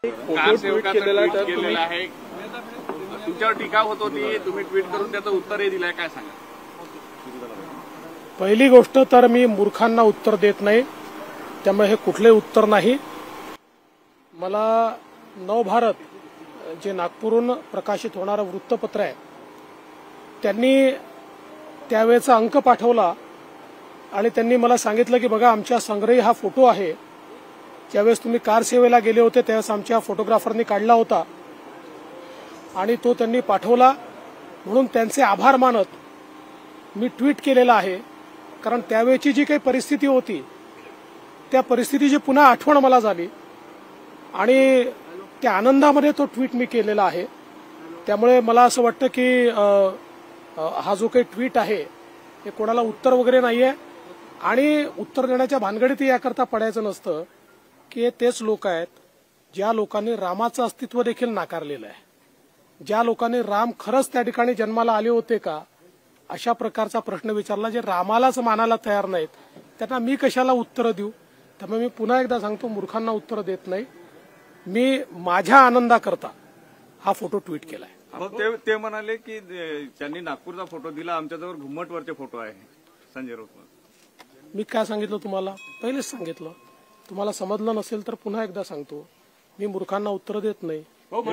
कारसेवकाचं tweet केलेलं आहे, तुमच्यावर टीका होत होती, तुम्ही ट्विट करून त्याचं उत्तरही दिलंय, काय सांगा? पहिली गोष्ट तर मी मूर्खांना उत्तर देत नाही, त्यामुळे हे कुठले उत्तर नाही. मला नवभारत जे नागपूरहून प्रकाशित होणारं वृत्तपत्र आहे, त्यांनी त्यावेळेचा अंक पाठवला आणि त्यांनी मला सांगितलं की बघा आमच्या संग्रही हा फोटो आहे, ज्यावेळेस तुम्ही कार सेवेला गेले होते त्यावेळेस आमच्या फोटोग्राफरनी काढला होता आणि तो त्यांनी पाठवला, म्हणून त्यांचे आभार मानत मी ट्विट केलेलं आहे. कारण त्यावेळची जी काही परिस्थिती होती त्या परिस्थितीची पुन्हा आठवण मला झाली आणि त्या आनंदामध्ये तो ट्विट मी केलेला आहे. त्यामुळे मला असं वाटतं की हा जो काही ट्विट आहे हे कोणाला उत्तर वगैरे नाहीये आणि उत्तर देण्याच्या भानगडीत याकरता पडायचं नसतं की हे तेच लोक आहेत ज्या लोकांनी रामाचं अस्तित्व देखील नाकारलेलं आहे, ज्या लोकांनी राम खरंच त्या ठिकाणी जन्माला आले होते का अशा प्रकारचा प्रश्न विचारला, जे रामालाच मानायला तयार नाहीत त्यांना मी कशाला उत्तर देऊ. त्यामुळे मी पुन्हा एकदा सांगतो, मूर्खांना उत्तर देत नाही. मी माझ्या आनंदाकरता हा फोटो ट्विट केलाय. ते म्हणाले की त्यांनी नागपूरचा फोटो दिला, आमच्याजवळ घुमटवरचे फोटो आहे संजय राऊत. मी काय सांगितलं तुम्हाला, पहिलेच सांगितलं. तुम्हाला समजलं नसेल तर पुन्हा एकदा सांगतो, मी मूर्खांना उत्तर देत नाही.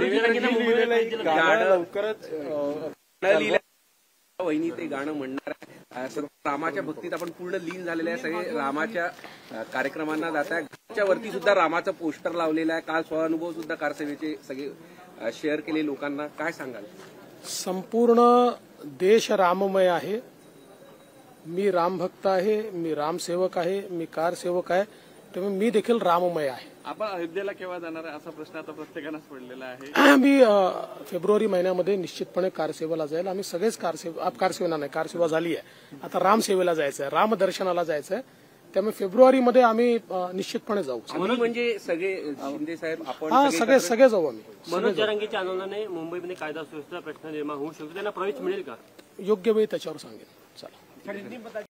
वहिनी ते गाणं म्हणणार आहे, रामाच्या भक्तीत आपण पूर्ण लीन झालेले आहे, सगळे रामाच्या कार्यक्रमांना जात आहे. घरच्या वरती सुद्धा रामाचं पोस्टर लावलेलं आहे. काल स्वानुभव सुद्धा कारसेवेचे सगळे शेअर केले लोकांना, काय सांगाल? संपूर्ण देश राममय आहे. मी रामभक्त आहे, मी रामसेवक आहे, मी कारसेवक आहे, त्यामुळे मी देखील राममय आहे. आपण अयोध्येला केव्हा जाणार आहे असा प्रश्न आता प्रत्येकानंच पडलेला आहे. मी फेब्रुवारी महिन्यामध्ये निश्चितपणे कारसेवेला जाईल. आम्ही सगळेच कारसेवा नाही, कारसेवा झाली आहे, आता रामसेवेला जायचं आहे, रामदर्शनाला जायचं आहे. त्यामुळे फेब्रुवारीमध्ये आम्ही निश्चितपणे जाऊ. म्हणजे सगळे शिंदे साहेब आपण सगळे जाऊ आम्ही. मनोज जरांगेच्या आंदोलनाने मुंबईमध्ये कायदा सुव्यवस्था प्रश्न निर्माण होऊ शकतो, त्यांना प्रवेश मिळेल का? योग्य वेळी त्याच्यावर सांगेन. चला.